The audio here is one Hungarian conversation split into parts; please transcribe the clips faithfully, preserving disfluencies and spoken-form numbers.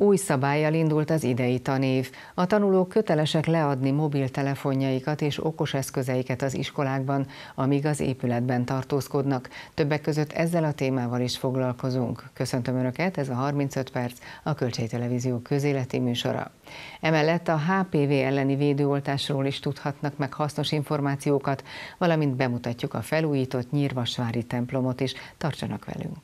Új szabállyal indult az idei tanév. A tanulók kötelesek leadni mobiltelefonjaikat és okos eszközeiket az iskolákban, amíg az épületben tartózkodnak. Többek között ezzel a témával is foglalkozunk. Köszöntöm Önöket, ez a harmincöt perc, a Kölcsei Televízió közéleti műsora. Emellett a há pé vé elleni védőoltásról is tudhatnak meg hasznos információkat, valamint bemutatjuk a felújított nyírvasvári templomot is. Tartsanak velünk!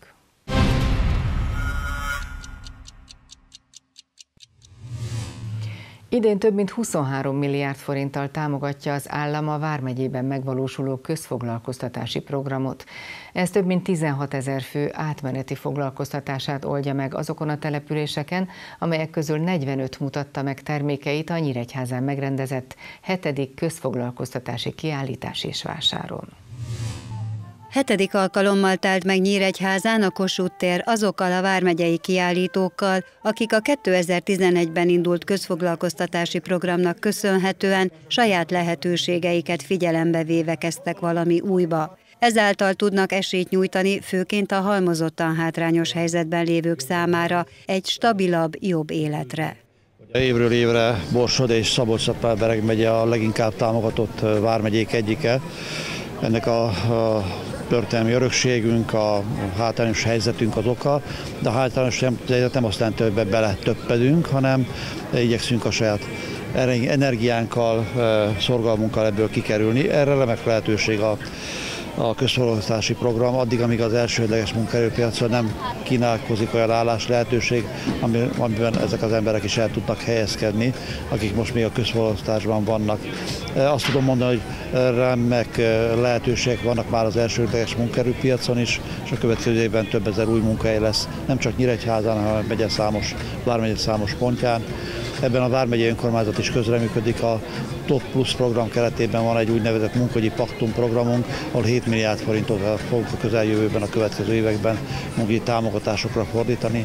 Idén több mint huszonhárom milliárd forinttal támogatja az állam a Vármegyében megvalósuló közfoglalkoztatási programot. Ez több mint tizenhat ezer fő átmeneti foglalkoztatását oldja meg azokon a településeken, amelyek közül negyvenöt mutatta meg termékeit a Nyíregyházán megrendezett hetedik közfoglalkoztatási kiállítás és vásáron. Hetedik alkalommal telt meg Nyíregyházán a Kossuth tér azokkal a vármegyei kiállítókkal, akik a kétezer-tizenegyben indult közfoglalkoztatási programnak köszönhetően saját lehetőségeiket figyelembe véve kezdtek valami újba. Ezáltal tudnak esélyt nyújtani főként a halmozottan hátrányos helyzetben lévők számára egy stabilabb, jobb életre. Évről évre Borsod és Szabolcs-Szatmár-Bereg megye a leginkább támogatott vármegyék egyike. Ennek a, a történelmi örökségünk, a hátrányos helyzetünk az oka, de a hátrányos helyzet nem azt jelenti, hogy bele töppedünk, hanem igyekszünk a saját energiánkkal, szorgalmunkkal ebből kikerülni. Erre remek lehetőség a, a közszolgáltatási program, addig, amíg az elsődleges munkaerőpiacon nem kínálkozik olyan állás lehetőség, amiben ezek az emberek is el tudnak helyezkedni, akik most még a közszolgáltatásban vannak. Azt tudom mondani, hogy remek lehetőségek vannak már az elsődleges munkaerőpiacon is, és a következő évben több ezer új munkahely lesz, nem csak Nyíregyházán, hanem megye számos, Vármegye számos pontján. Ebben a Vármegyei Önkormányzat is közreműködik, a Top Plus program keretében van egy úgynevezett munkahogyi paktum programunk, ahol hét milliárd forintot fogunk a közeljövőben, a következő években munkahogyi támogatásokra fordítani.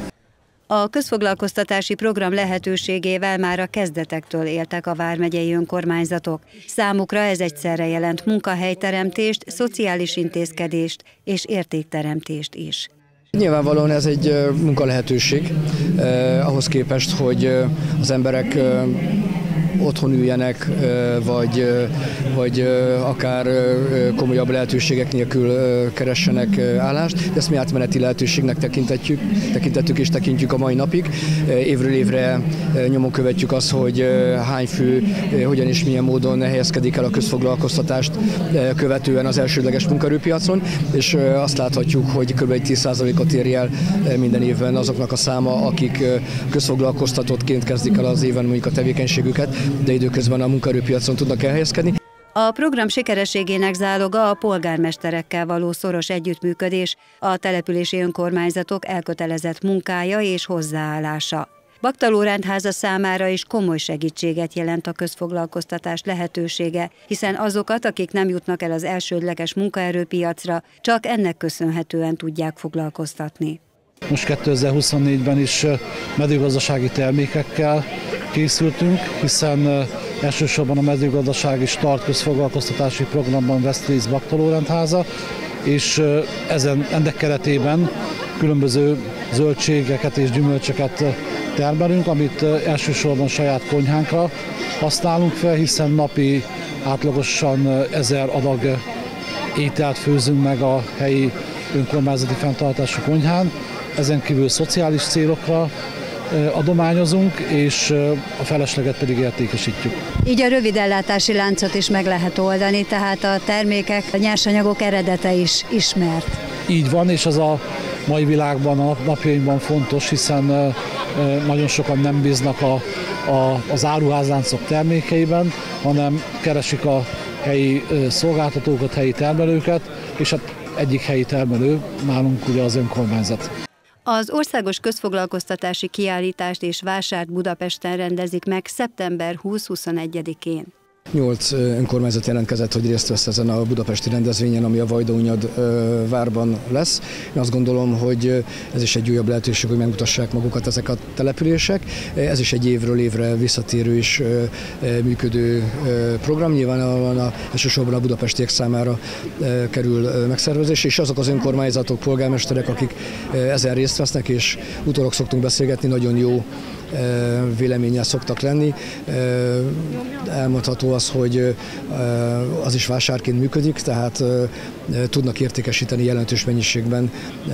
A közfoglalkoztatási program lehetőségével már a kezdetektől éltek a vármegyei önkormányzatok. Számukra ez egyszerre jelent munkahelyteremtést, szociális intézkedést és értékteremtést is. Nyilvánvalóan ez egy munkalehetőség, eh, ahhoz képest, hogy az emberek eh, otthon üljenek, vagy, vagy akár komolyabb lehetőségek nélkül keressenek állást. De ezt mi átmeneti lehetőségnek tekintetjük, tekintettük és tekintjük a mai napig. Évről évre nyomon követjük azt, hogy hány fő, hogyan és milyen módon helyezkedik el a közfoglalkoztatást követően az elsődleges munkaerőpiacon, és azt láthatjuk, hogy kb. tíz százalékot éri el minden évben azoknak a száma, akik közfoglalkoztatottként kezdik el az éven mondjuk a tevékenységüket, de időközben a munkaerőpiacon tudnak elhelyezkedni. A program sikerességének záloga a polgármesterekkel való szoros együttműködés, a települési önkormányzatok elkötelezett munkája és hozzáállása. Baktalórendháza számára is komoly segítséget jelent a közfoglalkoztatás lehetősége, hiszen azokat, akik nem jutnak el az elsődleges munkaerőpiacra, csak ennek köszönhetően tudják foglalkoztatni. Most kétezer-huszonnégyben is mezőgazdasági termékekkel készültünk, hiszen elsősorban a mezőgazdasági start közfoglalkoztatási programban vesz részt Baktalórendháza, és ezen, ennek keretében különböző zöldségeket és gyümölcsöket termelünk, amit elsősorban saját konyhánkra használunk fel, hiszen napi átlagosan ezer adag ételt főzünk meg a helyi önkormányzati fenntartású konyhán. Ezen kívül szociális célokra adományozunk, és a felesleget pedig értékesítjük. Így a rövid ellátási láncot is meg lehet oldani, tehát a termékek, a nyersanyagok eredete is ismert. Így van, és az a mai világban, a napjainkban fontos, hiszen nagyon sokan nem bíznak a, a, az áruházláncok termékeiben, hanem keresik a helyi szolgáltatókat, helyi termelőket, és hát egyik helyi termelő nálunk ugye az önkormányzat. Az országos közfoglalkoztatási kiállítást és vásárt Budapesten rendezik meg szeptember huszadika-huszonegyedikén. Nyolc önkormányzat jelentkezett, hogy részt vesz ezen a budapesti rendezvényen, ami a Vajdahunyad várban lesz. Én azt gondolom, hogy ez is egy újabb lehetőség, hogy megmutassák magukat ezek a települések. Ez is egy évről évre visszatérő és működő program. Nyilvánvalóan a, elsősorban a budapestiek számára kerül megszervezés, és azok az önkormányzatok, polgármesterek, akik ezen részt vesznek, és utólag szoktunk beszélgetni, nagyon jó véleménnyel szoktak lenni. Elmondható az, hogy az is vásárként működik, tehát tudnak értékesíteni jelentős mennyiségben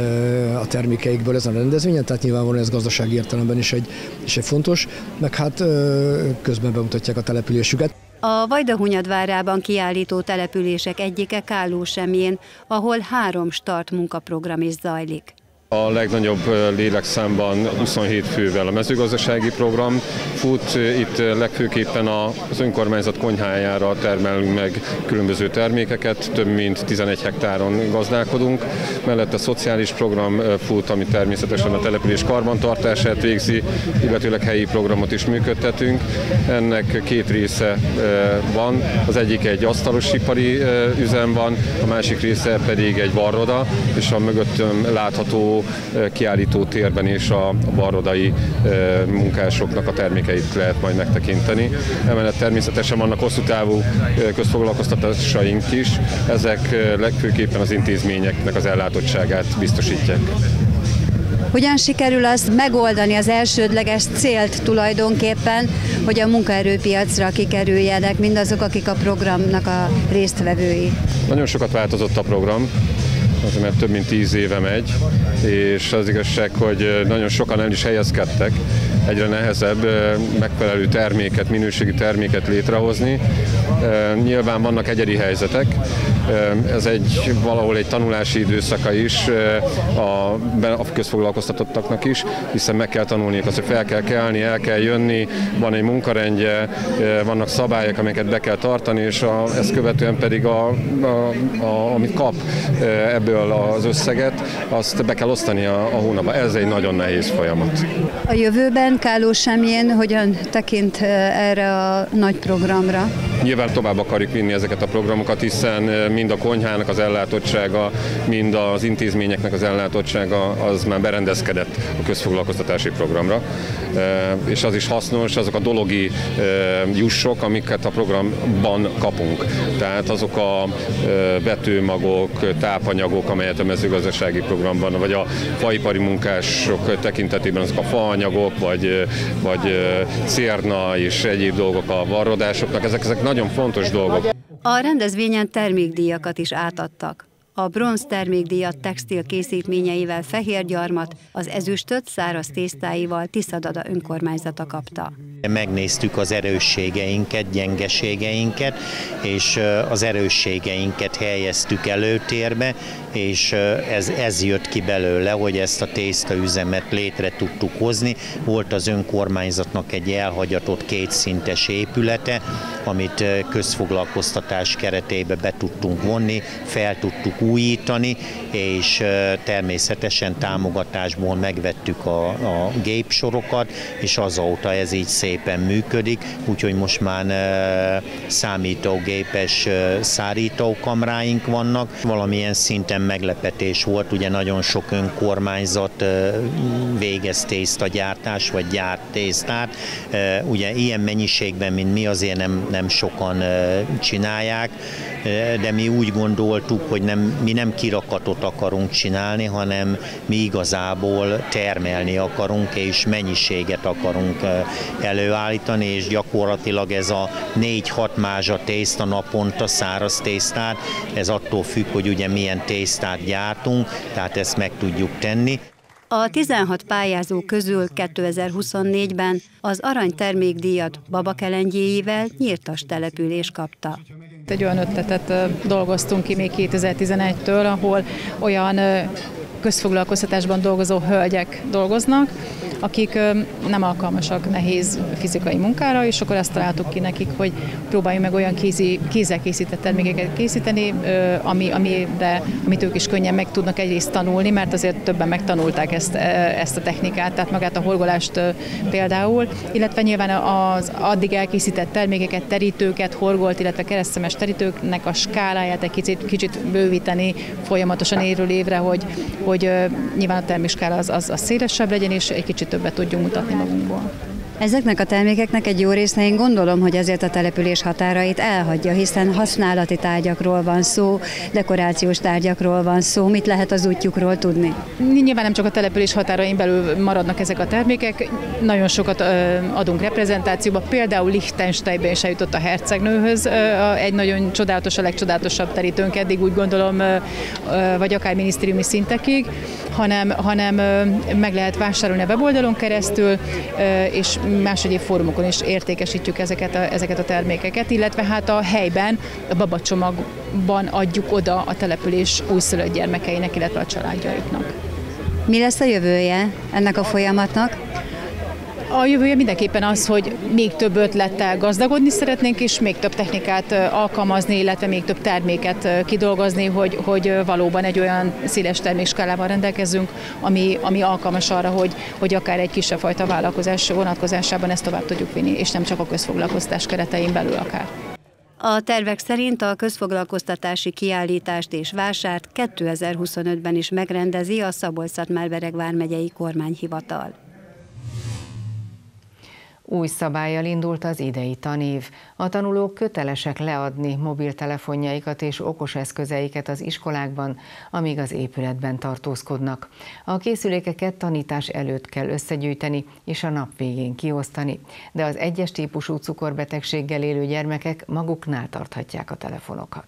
a termékeikből ezen a rendezvényen, tehát nyilvánvalóan ez gazdasági értelemben is egy, is egy fontos, meg hát közben bemutatják a településüket. A Vajdahunyad várában kiállító települések egyike Kállósemjén, ahol három start munkaprogram is zajlik. A legnagyobb lélekszámban huszonhét fővel a mezőgazdasági program fut, itt legfőképpen az önkormányzat konyhájára termelünk meg különböző termékeket, több mint tizenegy hektáron gazdálkodunk. Mellette a szociális program fut, ami természetesen a település karbantartását végzi, illetőleg helyi programot is működtetünk. Ennek két része van, az egyik egy asztalosipari üzem van, a másik része pedig egy varroda, és a mögöttem látható kiállító térben is a varrodai munkásoknak a termékeit lehet majd megtekinteni. Emellett természetesen vannak hosszú távú közfoglalkoztatásaink is, ezek legfőképpen az intézményeknek az ellátottságát biztosítják. Hogyan sikerül azt megoldani, az elsődleges célt tulajdonképpen, hogy a munkaerőpiacra kikerüljenek mindazok, akik a programnak a résztvevői? Nagyon sokat változott a program, azért mert több mint tíz éve megy, és az igazság, hogy nagyon sokan el is helyezkedtek, egyre nehezebb megfelelő terméket, minőségi terméket létrehozni. Nyilván vannak egyedi helyzetek, ez egy valahol egy tanulási időszaka is a, a közfoglalkoztatottaknak is, hiszen meg kell tanulniuk azt, hogy fel kell kelni, el kell jönni, van egy munkarendje, vannak szabályok, amiket be kell tartani, és a, ezt követően pedig a, a, a, amit kap ebből az összeget, azt be kell osztani a, a hónapban. Ez egy nagyon nehéz folyamat. A jövőben Kállósemjén hogyan tekint erre a nagy programra? Nyilván tovább akarjuk vinni ezeket a programokat, hiszen mind a konyhának az ellátottsága, mind az intézményeknek az ellátottsága az már berendezkedett a közfoglalkoztatási programra. És az is hasznos, azok a dologi jussok, amiket a programban kapunk. Tehát azok a vetőmagok, tápanyagok, amelyet a mezőgazdasági programban, vagy a faipari munkások tekintetében azok a faanyagok, vagy, vagy cérna és egyéb dolgok a varrodásoknak, ezek, ezek nagyon fontos dolgok. A rendezvényen termékdíjakat is átadtak. A bronz termékdíjat textil készítményeivel Fehérgyarmat, az ezüstöt száraz tésztáival Tiszadada önkormányzata kapta. Megnéztük az erősségeinket, gyengeségeinket, és az erősségeinket helyeztük előtérbe, és ez, ez jött ki belőle, hogy ezt a tésztaüzemet létre tudtuk hozni. Volt az önkormányzatnak egy elhagyatott kétszintes épülete, amit közfoglalkoztatás keretébe be tudtunk vonni, fel tudtuk újítani, és természetesen támogatásból megvettük a, a gépsorokat, és azóta ez így szépen működik, úgyhogy most már számítógépes szárítókamráink vannak. Valamilyen szinten meglepetés volt, ugye nagyon sok önkormányzat végez tésztagyártás, vagy gyárt tésztát. Ugye ilyen mennyiségben, mint mi, azért nem, nem sokan csinálják, de mi úgy gondoltuk, hogy nem, mi nem kirakatot akarunk csinálni, hanem mi igazából termelni akarunk, és mennyiséget akarunk előállítani, és gyakorlatilag ez a négy-hat mázsa tészta naponta, száraz tésztát, ez attól függ, hogy ugye milyen tésztát gyártunk, tehát ezt meg tudjuk tenni. A tizenhat pályázó közül kétezer-huszonnégyben az arany termékdíjat Babakelengyéivel Nyírtas település kapta. Egy olyan ötletet dolgoztunk ki még kétezer-tizenegytől, ahol olyan közfoglalkoztatásban dolgozó hölgyek dolgoznak, akik nem alkalmasak nehéz fizikai munkára, és akkor azt találtuk ki nekik, hogy próbáljunk meg olyan kézi, kézzel készített termékeket készíteni, ami, amire, amit ők is könnyen meg tudnak egyrészt tanulni, mert azért többen megtanulták ezt, ezt a technikát, tehát magát a horgolást például, illetve nyilván az addig elkészített termékeket, terítőket, horgolt, illetve keresztszemes terítőknek a skáláját egy kicsit, kicsit bővíteni folyamatosan évről évre, hogy, hogy nyilván a termékskála az, az, az szélesebb legyen, és egy kicsit többet tudjunk mutatni magunkból. Ezeknek a termékeknek egy jó része, én gondolom, hogy azért a település határait elhagyja, hiszen használati tárgyakról van szó, dekorációs tárgyakról van szó. Mit lehet az útjukról tudni? Nyilván nem csak a település határain belül maradnak ezek a termékek, nagyon sokat adunk reprezentációba, például Liechtensteinben is eljutott a hercegnőhöz, egy nagyon csodálatos, a legcsodálatosabb terítőnk eddig, úgy gondolom, vagy akár minisztériumi szintekig, hanem, hanem meg lehet vásárolni a weboldalon keresztül, és más egyéb fórumokon is értékesítjük ezeket a, ezeket a termékeket, illetve hát a helyben, a babacsomagban adjuk oda a település újszülött gyermekeinek, illetve a családjaiknak. Mi lesz a jövője ennek a folyamatnak? A jövője mindenképpen az, hogy még több ötlettel gazdagodni szeretnénk, és még több technikát alkalmazni, illetve még több terméket kidolgozni, hogy, hogy valóban egy olyan széles termékskálával rendelkezünk, ami, ami alkalmas arra, hogy, hogy akár egy kisebb fajta vállalkozás vonatkozásában ezt tovább tudjuk vinni, és nem csak a közfoglalkoztatás keretein belül akár. A tervek szerint a közfoglalkoztatási kiállítást és vásárt kétezer-huszonötben is megrendezi a Szabolcs-Szatmár-Bereg vármegyei kormányhivatal. Új szabállyal indult az idei tanév. A tanulók kötelesek leadni mobiltelefonjaikat és okos eszközeiket az iskolákban, amíg az épületben tartózkodnak. A készülékeket tanítás előtt kell összegyűjteni és a nap végén kiosztani, de az egyes típusú cukorbetegséggel élő gyermekek maguknál tarthatják a telefonokat.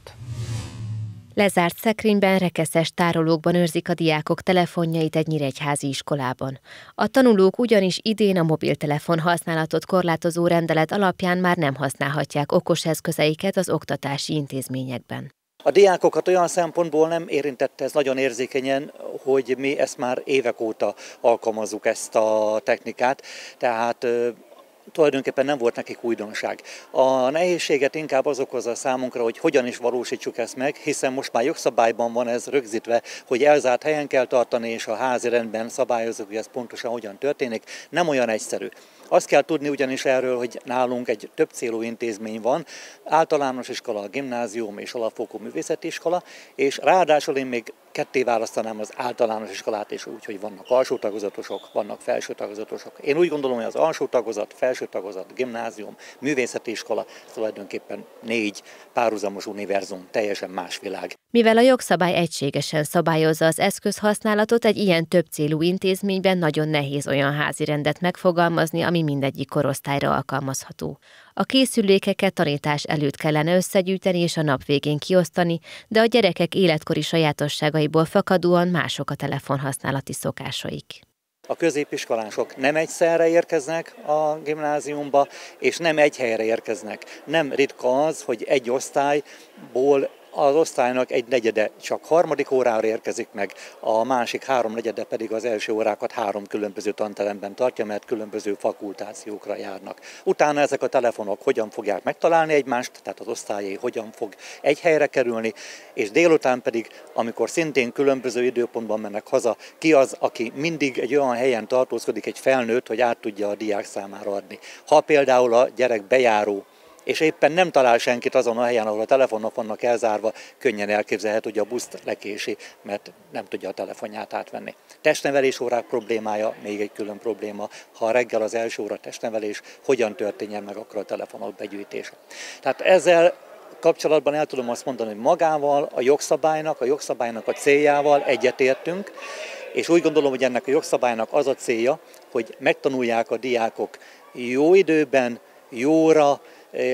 Lezárt szekrényben, rekeszes tárolókban őrzik a diákok telefonjait egy nyíregyházi iskolában. A tanulók ugyanis idén a mobiltelefon használatot korlátozó rendelet alapján már nem használhatják okos eszközeiket az oktatási intézményekben. A diákokat olyan szempontból nem érintette ez nagyon érzékenyen, hogy mi ezt már évek óta alkalmazzuk, ezt a technikát, tehát tulajdonképpen nem volt nekik újdonság. A nehézséget inkább az okozza számunkra, hogy hogyan is valósítsuk ezt meg, hiszen most már jogszabályban van ez rögzítve, hogy elzárt helyen kell tartani, és a házi rendben szabályozunk, hogy ez pontosan hogyan történik. Nem olyan egyszerű. Azt kell tudni ugyanis erről, hogy nálunk egy több célú intézmény van, általános iskola, gimnázium és alapfokú művészeti iskola, és ráadásul én még ketté választanám az általános iskolát is úgy, hogy vannak alsó tagozatosok, vannak felső tagozatosok. Én úgy gondolom, hogy az alsó tagozat, felső tagozat, gimnázium, művészeti iskola tulajdonképpen négy párhuzamos univerzum, teljesen más világ. Mivel a jogszabály egységesen szabályozza az eszközhasználatot, egy ilyen többcélú intézményben nagyon nehéz olyan házi rendet megfogalmazni, ami mindegyik korosztályra alkalmazható. A készülékeket tanítás előtt kellene összegyűjteni és a nap végén kiosztani, de a gyerekek életkori sajátosságaiból fakadóan mások a telefonhasználati szokásaik. A középiskolások nem egyszerre érkeznek a gimnáziumba, és nem egy helyre érkeznek. Nem ritka az, hogy egy osztályból az osztálynak egy negyede csak harmadik órára érkezik meg, a másik három negyede pedig az első órákat három különböző tanteremben tartja, mert különböző fakultációkra járnak. Utána ezek a telefonok hogyan fogják megtalálni egymást, tehát az osztályé hogyan fog egy helyre kerülni, és délután pedig, amikor szintén különböző időpontban mennek haza, ki az, aki mindig egy olyan helyen tartózkodik, egy felnőtt, hogy át tudja a diák számára adni. Ha például a gyerek bejáró, és éppen nem talál senkit azon a helyen, ahol a telefonok vannak elzárva, könnyen elképzelhető, hogy a buszt lekési, mert nem tudja a telefonját átvenni. Testnevelés órák problémája még egy külön probléma. Ha reggel az első óra testnevelés, hogyan történjen meg akkor a telefonok begyűjtése. Tehát ezzel kapcsolatban el tudom azt mondani, hogy magával, a jogszabálynak, a jogszabálynak a céljával egyetértünk, és úgy gondolom, hogy ennek a jogszabálynak az a célja, hogy megtanulják a diákok jó időben, jóra,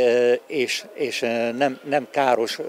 és, és nem, nem káros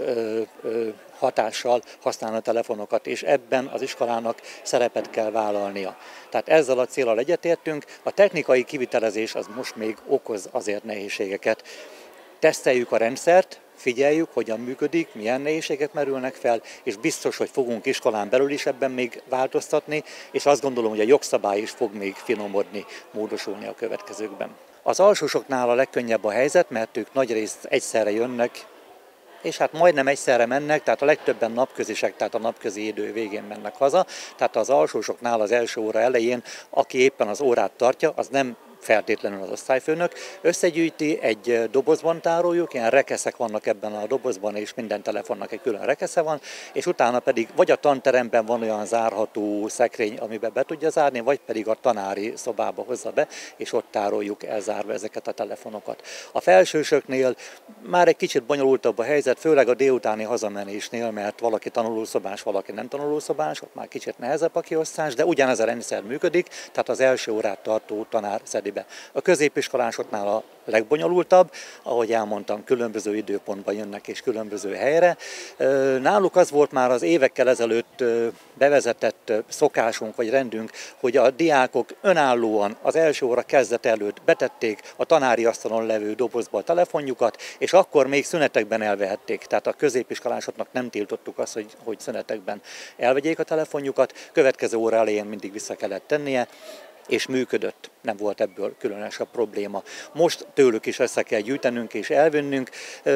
hatással használni a telefonokat, és ebben az iskolának szerepet kell vállalnia. Tehát ezzel a céllal egyetértünk, a technikai kivitelezés az most még okoz azért nehézségeket. Teszteljük a rendszert, figyeljük, hogyan működik, milyen nehézségek merülnek fel, és biztos, hogy fogunk iskolán belül is ebben még változtatni, és azt gondolom, hogy a jogszabály is fog még finomodni, módosulni a következőkben. Az alsósoknál a legkönnyebb a helyzet, mert ők nagyrészt egyszerre jönnek, és hát majdnem egyszerre mennek, tehát a legtöbben napközisek, tehát a napközi idő végén mennek haza. Tehát az alsósoknál az első óra elején, aki éppen az órát tartja, az nem feltétlenül az osztályfőnök, összegyűjti, egy dobozban tároljuk, ilyen rekeszek vannak ebben a dobozban, és minden telefonnak egy külön rekesze van, és utána pedig vagy a tanteremben van olyan zárható szekrény, amiben be tudja zárni, vagy pedig a tanári szobába hozza be, és ott tároljuk elzárva ezeket a telefonokat. A felsősöknél már egy kicsit bonyolultabb a helyzet, főleg a délutáni hazamenésnél, mert valaki tanulószobás, valaki nem tanulószobás, ott már kicsit nehezebb a kiosztás, de ugyanez a rendszer működik, tehát az első órát tartó tanár szedi be. A középiskolásoknál a legbonyolultabb, ahogy elmondtam, különböző időpontban jönnek és különböző helyre. Náluk az volt már az évekkel ezelőtt bevezetett szokásunk vagy rendünk, hogy a diákok önállóan az első óra kezdet előtt betették a tanári asztalon levő dobozba a telefonjukat, és akkor még szünetekben elvehették. Tehát a középiskolásoknak nem tiltottuk azt, hogy, hogy szünetekben elvegyék a telefonjukat, következő óra elején mindig vissza kellett tennie, és működött, nem volt ebből különösebb probléma. Most tőlük is össze kell gyűjtenünk és elvinnünk,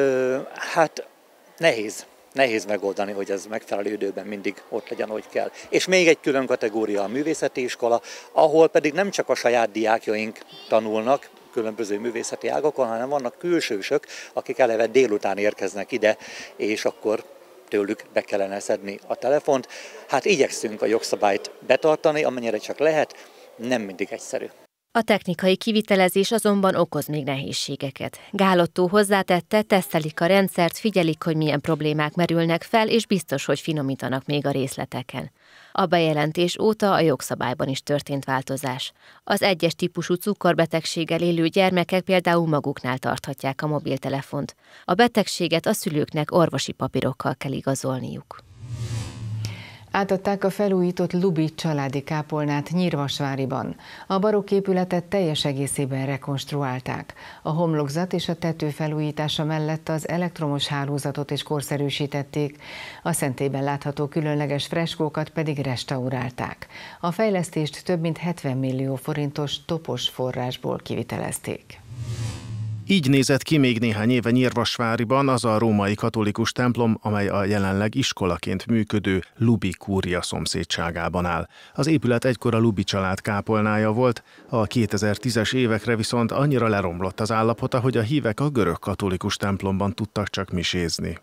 hát nehéz. Nehéz megoldani, hogy ez megfelelő időben mindig ott legyen, hogy kell. És még egy külön kategória a művészeti iskola, ahol pedig nem csak a saját diákjaink tanulnak különböző művészeti ágakon, hanem vannak külsősök, akik eleve délután érkeznek ide, és akkor tőlük be kellene szedni a telefont. Hát igyekszünk a jogszabályt betartani, amennyire csak lehet, nem mindig egyszerű. A technikai kivitelezés azonban okoz még nehézségeket. Gál Ottó hozzátette, tesztelik a rendszert, figyelik, hogy milyen problémák merülnek fel, és biztos, hogy finomítanak még a részleteken. A bejelentés óta a jogszabályban is történt változás. Az egyes típusú cukorbetegséggel élő gyermekek például maguknál tarthatják a mobiltelefont. A betegséget a szülőknek orvosi papírokkal kell igazolniuk. Átadták a felújított Lubi családi kápolnát Nyírvasváriban. A barokk épületet teljes egészében rekonstruálták. A homlokzat és a tető felújítása mellett az elektromos hálózatot is korszerűsítették. A szentélyben látható különleges freskókat pedig restaurálták. A fejlesztést több mint hetven millió forintos topos forrásból kivitelezték. Így nézett ki még néhány éve Nyírvasváriban az a római katolikus templom, amely a jelenleg iskolaként működő Lubi kúria szomszédságában áll. Az épület egykor a Lubi család kápolnája volt, a kétezer-tízes évekre viszont annyira leromlott az állapota, hogy a hívek a görög katolikus templomban tudtak csak misézni.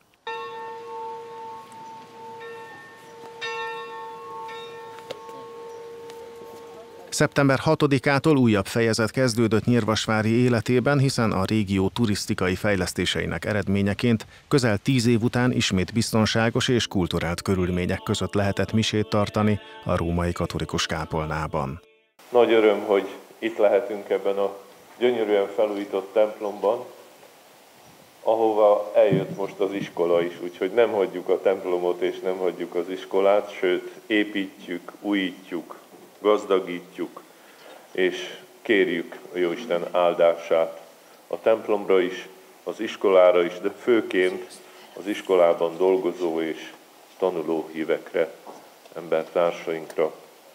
szeptember hatodikától újabb fejezet kezdődött Nyírvasvári életében, hiszen a régió turisztikai fejlesztéseinek eredményeként közel tíz év után ismét biztonságos és kulturált körülmények között lehetett misét tartani a római katolikus kápolnában. Nagy öröm, hogy itt lehetünk ebben a gyönyörűen felújított templomban, ahova eljött most az iskola is, úgyhogy nem hagyjuk a templomot és nem hagyjuk az iskolát, sőt építjük, újítjuk, gazdagítjuk, és kérjük a Jóisten áldását a templomra is, az iskolára is, de főként az iskolában dolgozó és tanuló hívekre, embertársainkra.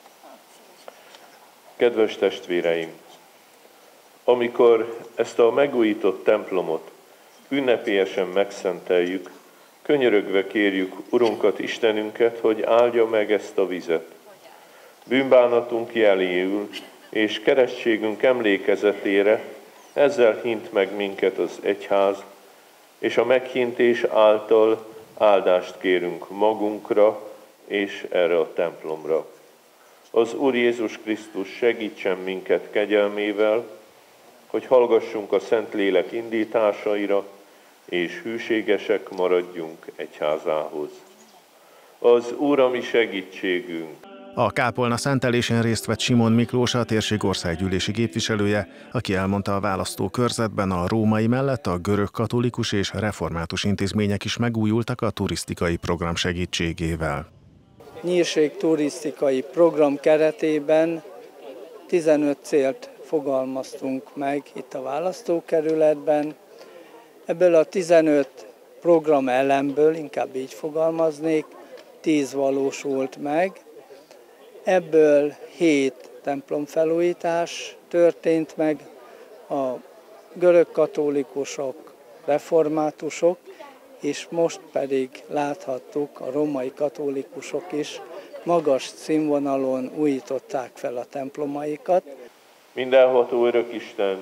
Kedves testvéreim! Amikor ezt a megújított templomot ünnepélyesen megszenteljük, könyörögve kérjük Urunkat, Istenünket, hogy áldja meg ezt a vizet. Bűnbánatunk jeléül, és keresztségünk emlékezetére ezzel hint meg minket az egyház, és a meghintés által áldást kérünk magunkra és erre a templomra. Az Úr Jézus Krisztus segítsen minket kegyelmével, hogy hallgassunk a Szentlélek indításaira, és hűségesek maradjunk egyházához. Az Úr a mi segítségünk. A kápolna szentelésén részt vett Simon Miklós, a térség országgyűlési képviselője, aki elmondta, a választókörzetben a római mellett a görög katolikus és református intézmények is megújultak a turisztikai program segítségével. Nyírség turisztikai program keretében tizenöt célt fogalmaztunk meg itt a választókerületben. Ebből a tizenöt program elemből, inkább így fogalmaznék, tíz valósult meg. Ebből hét templomfelújítás történt meg, a görög katolikusok, reformátusok, és most pedig láthattuk, a római katolikusok is magas színvonalon újították fel a templomaikat. Mindenható örök Isten,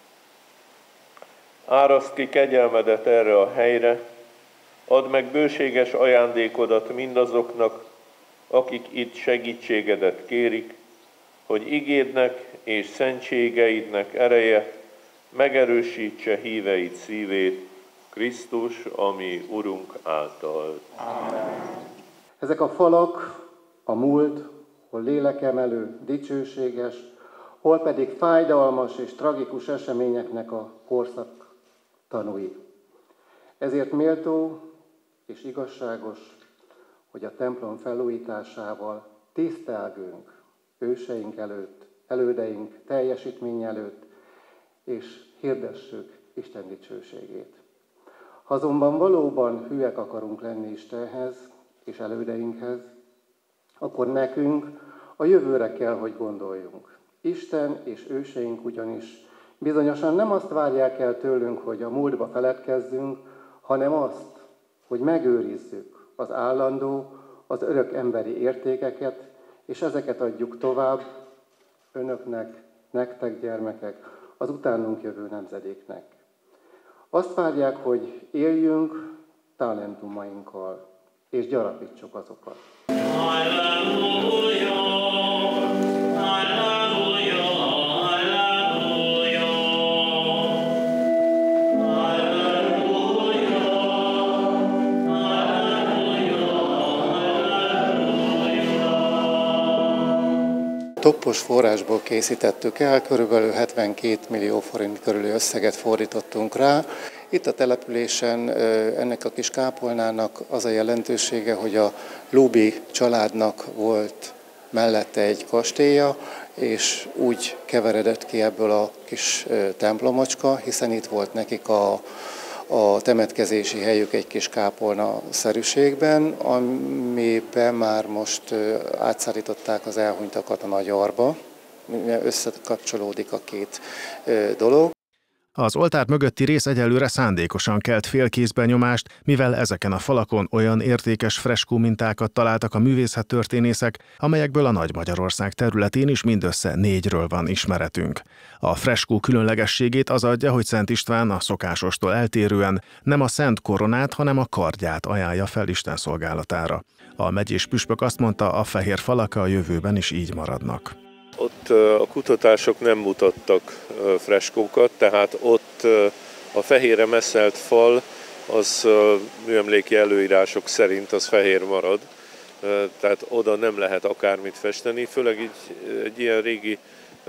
áraszt ki kegyelmedet erre a helyre, add meg bőséges ajándékodat mindazoknak, akik itt segítségedet kérik, hogy igédnek és szentségeidnek ereje megerősítse híveid szívét, Krisztus, ami Urunk által. Amen. Ezek a falak a múlt, hol lélekemelő, dicsőséges, hol pedig fájdalmas és tragikus eseményeknek a korszak tanúi. Ezért méltó és igazságos, hogy a templom felújításával tisztelgünk őseink előtt, elődeink teljesítmény előtt, és hirdessük Isten dicsőségét. Ha azonban valóban hűek akarunk lenni Istenhez és elődeinkhez, akkor nekünk a jövőre kell, hogy gondoljunk. Isten és őseink ugyanis bizonyosan nem azt várják el tőlünk, hogy a múltba feledkezzünk, hanem azt, hogy megőrizzük az állandó, az örök emberi értékeket, és ezeket adjuk tovább önöknek, nektek gyermekek, az utánunk jövő nemzedéknek. Azt várják, hogy éljünk talentumainkkal, és gyarapítsuk azokat. Halleluja, halleluja, halleluja, halleluja, halleluja. Toppos forrásból készítettük el, körülbelül hetvenkét millió forint körüli összeget fordítottunk rá. Itt a településen ennek a kis kápolnának az a jelentősége, hogy a Luby családnak volt mellette egy kastélya, és úgy keveredett ki ebből a kis templomocska, hiszen itt volt nekik a, a temetkezési helyük egy kis kápolna-szerűségben, amiben már most átszállították az elhunytakat a Nagyarba. Összekapcsolódik a két dolog. Az oltár mögötti rész egyelőre szándékosan kelt félkézben nyomást, mivel ezeken a falakon olyan értékes freskó mintákat találtak a művészettörténészek, amelyekből a Nagy-Magyarország területén is mindössze négyről van ismeretünk. A freskó különlegességét az adja, hogy Szent István a szokásostól eltérően nem a szent koronát, hanem a kardját ajánlja fel Isten szolgálatára. A megyés püspök azt mondta, a fehér falak a jövőben is így maradnak. Ott a kutatások nem mutattak freskókat, tehát ott a fehérre messzelt fal, az műemléki előírások szerint az fehér marad, tehát oda nem lehet akármit festeni, főleg így, egy ilyen régi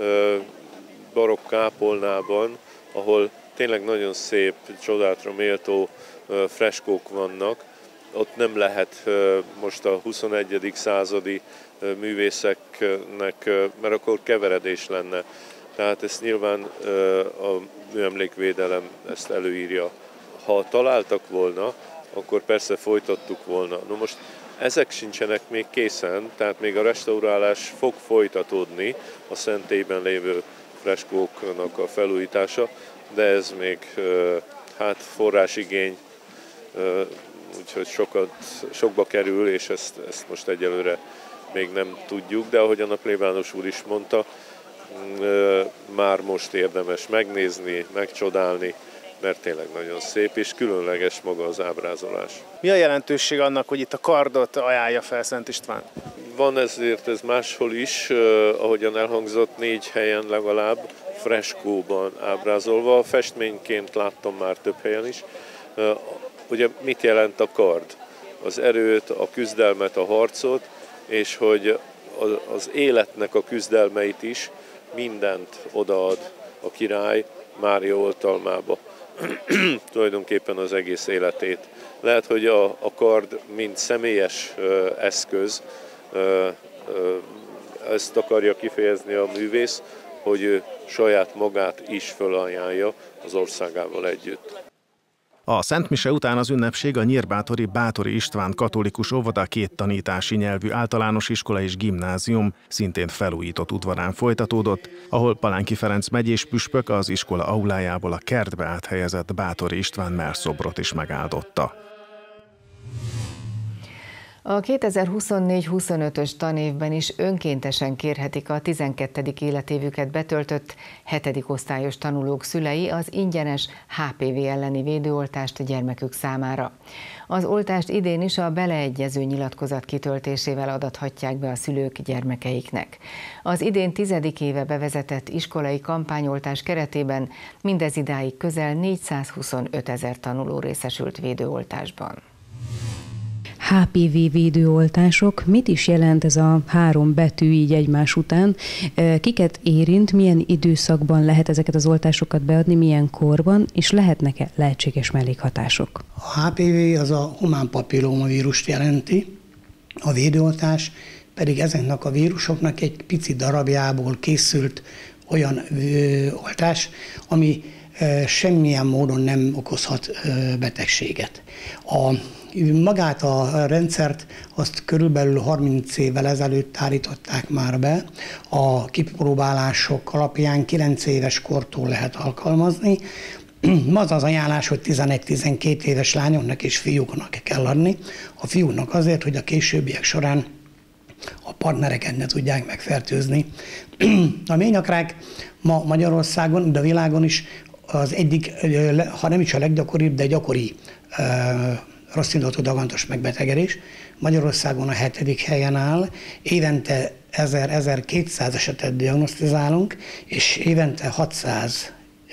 barokk kápolnában, ahol tényleg nagyon szép, csodálatra méltó freskók vannak, ott nem lehet most a huszonegyedik századi művészeknek, mert akkor keveredés lenne. Tehát ezt nyilván a műemlékvédelem ezt előírja. Ha találtak volna, akkor persze folytattuk volna. No most ezek sincsenek még készen, tehát még a restaurálás fog folytatódni, a szentélyben lévő freskóknak a felújítása, de ez még hát forrásigény, úgyhogy sokat, sokba kerül, és ezt, ezt most egyelőre még nem tudjuk, de ahogyan a plébános úr is mondta, már most érdemes megnézni, megcsodálni, mert tényleg nagyon szép és különleges maga az ábrázolás. Mi a jelentőség annak, hogy itt a kardot ajánlja fel Szent István? Van ezért ez máshol is, ahogyan elhangzott, négy helyen legalább freskóban ábrázolva. Festményként láttam már több helyen is. Ugye mit jelent a kard? Az erőt, a küzdelmet, a harcot, és hogy az életnek a küzdelmeit is mindent odaad a király Mária oltalmába. Tulajdonképpen az egész életét. Lehet, hogy a, a kard mint személyes ö, eszköz, ö, ö, ezt akarja kifejezni a művész, hogy ő saját magát is fölajánlja az országával együtt. A Szent Mise után az ünnepség a nyírbátori Báthori István katolikus óvoda két tanítási nyelvű általános iskola és gimnázium szintén felújított udvarán folytatódott, ahol Palánki Ferenc megyés püspök az iskola aulájából a kertbe áthelyezett Báthori István mellszobrot is megáldotta. A kétezer-huszonnégy huszonötös tanévben is önkéntesen kérhetik a tizenkettedik életévüket betöltött hetedik osztályos tanulók szülei az ingyenes há pé vé elleni védőoltást gyermekük számára. Az oltást idén is a beleegyező nyilatkozat kitöltésével adathatják be a szülők gyermekeiknek. Az idén tizedik éve bevezetett iskolai kampányoltás keretében mindez idáig közel négyszázhuszonöt ezer tanuló részesült védőoltásban. há pé vé védőoltások, mit is jelent ez a három betű így egymás után? Kiket érint, milyen időszakban lehet ezeket az oltásokat beadni, milyen korban, és lehetnek-e lehetséges mellékhatások? A há pé vé az a humán papillómavírust jelenti, a védőoltás pedig ezeknek a vírusoknak egy pici darabjából készült olyan ö, oltás, ami ö, semmilyen módon nem okozhat ö, betegséget. A Magát a rendszert azt körülbelül harminc évvel ezelőtt állították már be. A kipróbálások alapján kilenc éves kortól lehet alkalmazni. Az az ajánlás, hogy tizenegy-tizenkét éves lányoknak és fiúknak kell adni. A fiúknak azért, hogy a későbbiek során a partnereket ne tudják megfertőzni. A ményakrák ma Magyarországon, de a világon is az egyik, ha nem is a leggyakoribb, de gyakori rosszindulatú dagantos megbetegedés. Magyarországon a hetedik helyen áll, évente ezer-ezerkétszáz esetet diagnosztizálunk, és évente hatszáz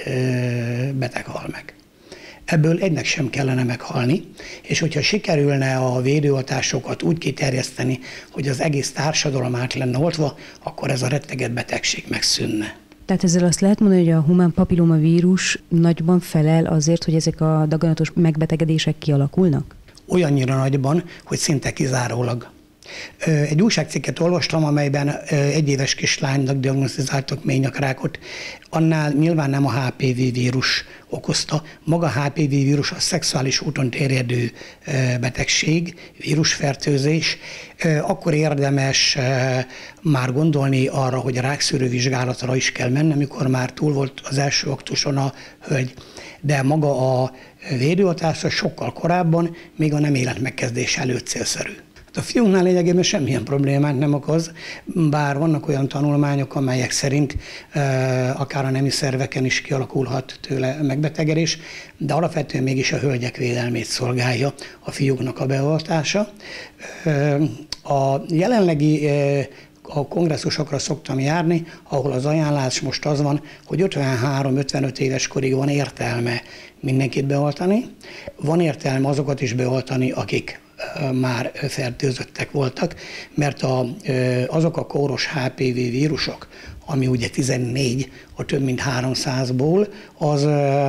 beteg hal meg. Ebből egynek sem kellene meghalni, és hogyha sikerülne a védőoltásokat úgy kiterjeszteni, hogy az egész társadalom át lenne oltva, akkor ez a retteget betegség megszűnne. Tehát ezzel azt lehet mondani, hogy a humán papillomavírus nagyban felel azért, hogy ezek a daganatos megbetegedések kialakulnak? Olyannyira nagyban, hogy szinte kizárólag. Egy újságcikket olvastam, amelyben egy éves kislánynak diagnosztizáltak ményakrákot. Annál nyilván nem a há pé vé vírus okozta. Maga a há pé vé vírus a szexuális úton terjedő betegség, vírusfertőzés. Akkor érdemes már gondolni arra, hogy a rákszűrő vizsgálatra is kell menni, amikor már túl volt az első aktuson a hölgy. De maga a védőoltás sokkal korábban, még a nem életmegkezdés előtt célszerű. A fiúknál lényegében semmilyen problémát nem okoz, bár vannak olyan tanulmányok, amelyek szerint e, akár a nemi szerveken is kialakulhat tőle megbetegedés, de alapvetően mégis a hölgyek védelmét szolgálja a fiúknak a beoltása. E, a jelenlegi e, a kongresszusokra szoktam járni, ahol az ajánlás most az van, hogy ötvenhárom-ötvenöt éves korig van értelme mindenkit beoltani, van értelme azokat is beoltani, akik már fertőzöttek voltak, mert a, azok a kóros há pé vé vírusok, ami ugye tizennégy a több mint háromszázból, az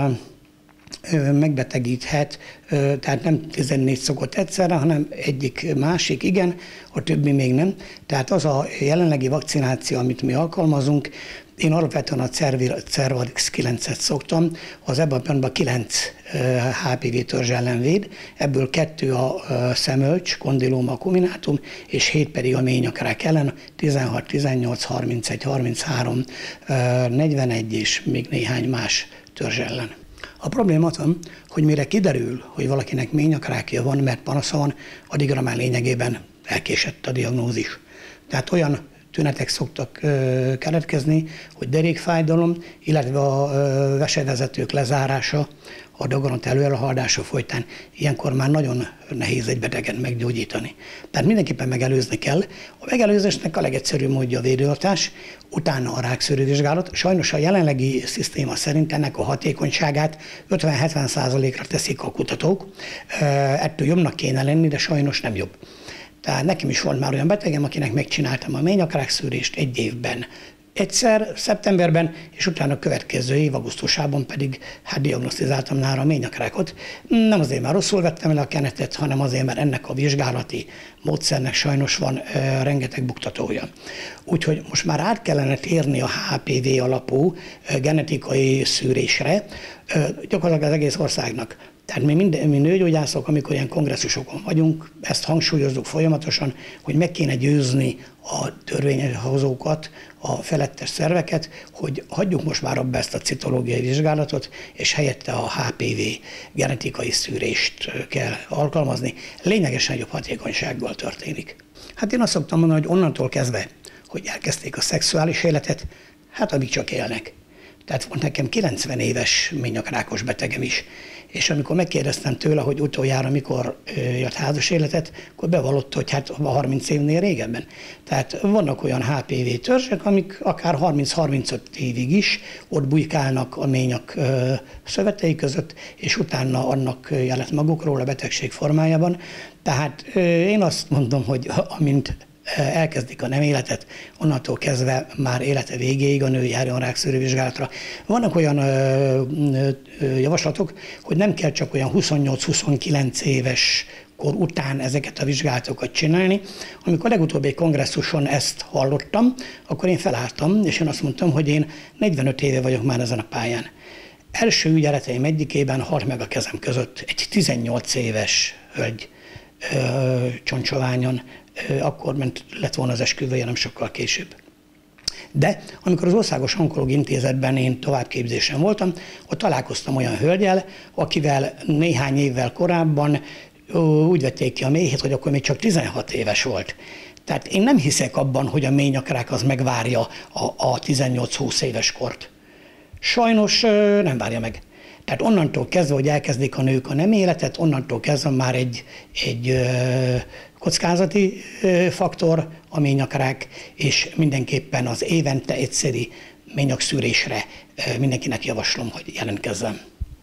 megbetegíthet, tehát nem tizennégy szokott egyszerre, hanem egyik másik, igen, a többi még nem. Tehát az a jelenlegi vakcináció, amit mi alkalmazunk, én alapvetően a Cervarix kilencet szoktam, az ebben a pillanatban kilenc há pé vé törzs ellen véd, ebből kettő a szemölcs, kondilóma acuminatum, és hét pedig a ményakrák ellen, tizenhat, tizennyolc, harmincegy, harminchárom, negyvenegy és még néhány más törzs ellen. A probléma az, hogy mire kiderül, hogy valakinek ményakrákja van, mert panasza van, addigra már lényegében elkésett a diagnózis. Tehát olyan tünetek szoktak ö, keletkezni, hogy derékfájdalom, illetve a ö, vesevezetők lezárása, a daganat előrehaladása folytán, ilyenkor már nagyon nehéz egy beteget meggyógyítani. Tehát mindenképpen megelőzni kell. A megelőzésnek a legegyszerűbb módja a védőoltás, utána a rákszűrővizsgálat. Sajnos a jelenlegi szisztéma szerint ennek a hatékonyságát ötven-hetven százalékra teszik a kutatók. Ettől jobbnak kéne lenni, de sajnos nem jobb. Tehát nekem is volt már olyan betegem, akinek megcsináltam a ményakrákszűrést egy évben. Egyszer, szeptemberben, és utána a következő év, augusztusában pedig hát diagnosztizáltam nála a ményakrákot. Nem azért, mert rosszul vettem le a kenetet, hanem azért, mert ennek a vizsgálati módszernek sajnos van e, rengeteg buktatója. Úgyhogy most már át kellene térni a há pé vé alapú e, genetikai szűrésre, e, gyakorlatilag az egész országnak Tehát mi, minden, mi nőgyógyászok, amikor ilyen kongresszusokon vagyunk, ezt hangsúlyozzuk folyamatosan, hogy meg kéne győzni a törvényhozókat, a felettes szerveket, hogy hagyjuk most már abba ezt a citológiai vizsgálatot, és helyette a há pé vé genetikai szűrést kell alkalmazni. Lényegesen jobb hatékonysággal történik. Hát én azt szoktam mondani, hogy onnantól kezdve, hogy elkezdték a szexuális életet, hát amíg csak élnek. Tehát volt nekem kilencven éves ményakrákos betegem is, és amikor megkérdeztem tőle, hogy utoljára mikor élt házas életet, akkor bevallotta, hogy hát harminc évnél régebben. Tehát vannak olyan há pé vé törzsek, amik akár harminc-harmincöt évig is ott bujkálnak a ményak szövetei között, és utána adnak jelet magukról a betegség formájában. Tehát én azt mondom, hogy amint elkezdik a nem életet, onnantól kezdve már élete végéig a nő járjon rákszűrővizsgálatra. Vannak olyan ö, ö, javaslatok, hogy nem kell csak olyan huszonnyolc-huszonkilenc éves kor után ezeket a vizsgálatokat csinálni. Amikor legutóbbi egy kongresszuson ezt hallottam, akkor én felálltam, és én azt mondtam, hogy én negyvenöt éve vagyok már ezen a pályán. Első ügyeleteim egyikében halt meg a kezem között egy tizennyolc éves hölgy ö, csontsoványon, akkor ment, lett volna az esküvője nem sokkal később. De amikor az Országos Onkológiai Intézetben én továbbképzésen voltam, ott találkoztam olyan hölgyel, akivel néhány évvel korábban úgy vették ki a méhét, hogy akkor még csak tizenhat éves volt. Tehát én nem hiszek abban, hogy a ményakrák az megvárja a, a tizennyolc-húsz éves kort. Sajnos nem várja meg. Tehát onnantól kezdve, hogy elkezdik a nők a nem életet, onnantól kezdve már egy, egy ö, kockázati ö, faktor a ményakrák, és mindenképpen az évente egyszeri ményakszűrésre ö, mindenkinek javaslom, hogy jelentkezzem.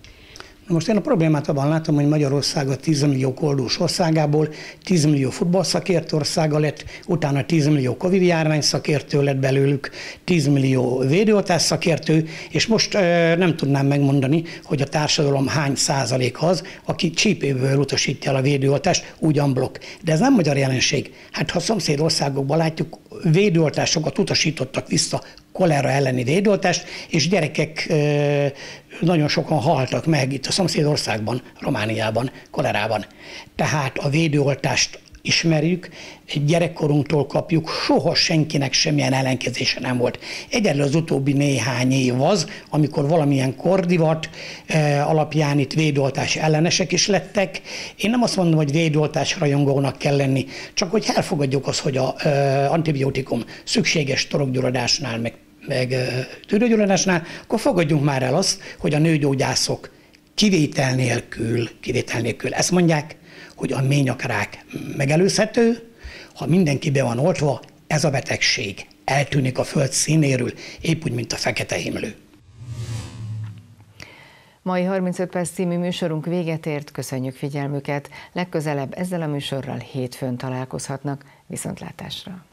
Na most én a problémát abban látom, hogy Magyarország a tíz millió koldús országából tíz millió futballszakértő országa lett, utána tíz millió Covid járvány szakértő lett belőlük, tíz millió védőoltás szakértő, és most e, nem tudnám megmondani, hogy a társadalom hány százalék az, aki csípőből utasítja el a védőoltást, úgy unblock. De ez nem magyar jelenség. Hát ha a szomszéd országokban látjuk, védőoltásokat utasítottak vissza, kolera elleni védőoltást, és gyerekek e, nagyon sokan haltak meg itt a szomszédországban, Romániában, kolerában. Tehát a védőoltást ismerjük, gyerekkorunktól kapjuk, soha senkinek semmilyen ellenkezése nem volt. Egyedül az utóbbi néhány év az, amikor valamilyen kordivat eh, alapján itt védőoltás ellenesek is lettek. Én nem azt mondom, hogy védőoltás rajongónak kell lenni, csak hogy elfogadjuk azt, hogy az eh, antibiotikum szükséges torokgyulladásnál, meg meg tüdőgyulladásnál, akkor fogadjunk már el azt, hogy a nőgyógyászok kivétel nélkül, kivétel nélkül ezt mondják, hogy a ményakrák megelőzhető, ha mindenki be van oltva, ez a betegség eltűnik a föld színéről, épp úgy, mint a fekete himlő. Mai harmincöt perc című műsorunk véget ért, köszönjük figyelmüket. Legközelebb ezzel a műsorral hétfőn találkozhatnak. Viszontlátásra!